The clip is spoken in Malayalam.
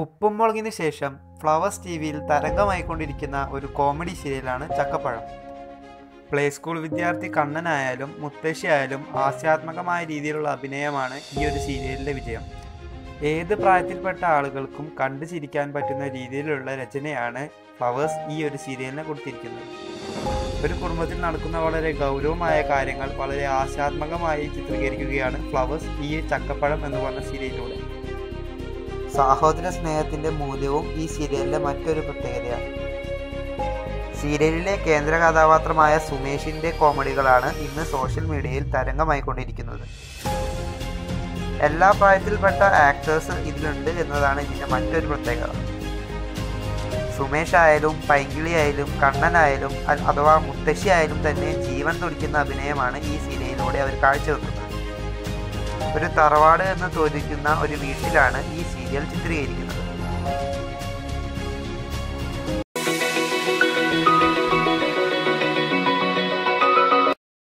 ഉപ്പും മുളകിന് ശേഷം ഫ്ലവേഴ്സ് ടിവിയിൽ തരംഗമായിക്കൊണ്ടിരിക്കുന്ന ഒരു കോമഡി സീരിയലാണ് ചക്കപ്പഴം. പ്ലേ സ്കൂൾ വിദ്യാർത്ഥി കണ്ണനായാലും മുത്തശ്ശിയായാലും ഹാസ്യാത്മകമായ രീതിയിലുള്ള അഭിനയമാണ് ഈ ഒരു സീരിയലിൻ്റെ വിജയം. ഏത് പ്രായത്തിൽപ്പെട്ട ആളുകൾക്കും കണ്ടു ചിരിക്കാൻ പറ്റുന്ന രീതിയിലുള്ള രചനയാണ് ഫ്ലവേഴ്സ് ഈ ഒരു സീരിയലിനെ കൊടുത്തിരിക്കുന്നത്. ഒരു കുടുംബത്തിൽ നടക്കുന്ന വളരെ ഗൗരവമായ കാര്യങ്ങൾ വളരെ ഹാസ്യാത്മകമായി ചിത്രീകരിക്കുകയാണ് ഫ്ലവേഴ്സ് ഈ ചക്കപ്പഴം എന്ന് പറഞ്ഞ സീരിയലിലൂടെ. സഹോദര സ്നേഹത്തിൻ്റെ മൂല്യവും ഈ സീരിയലിലെ മറ്റൊരു പ്രത്യേകതയാണ്. സീരിയലിലെ കേന്ദ്ര കഥാപാത്രമായ സുമേഷിൻ്റെ കോമഡികളാണ് ഇന്ന് സോഷ്യൽ മീഡിയയിൽ തരംഗമായിക്കൊണ്ടിരിക്കുന്നത്. എല്ലാ പ്രായത്തിൽപ്പെട്ട ആക്ടേഴ്സ് ഇതിലുണ്ട് എന്നതാണ് ഇതിൻ്റെ മറ്റൊരു പ്രത്യേകത. സുമേഷ് ആയാലും പൈങ്കിളി ആയാലും കണ്ണനായാലും അഥവാ മുത്തശ്ശി ആയാലും തന്നെ ജീവൻ തുടിക്കുന്ന അഭിനയമാണ് ഈ സീരിയലിലൂടെ അവർ കാഴ്ചവെക്കുന്നത്. ഒരു തറവാട് എന്ന് തോന്നിക്കുന്ന ഒരു വീട്ടിലാണ് ഈ സീരിയൽ ചിത്രീകരിക്കുന്നത്.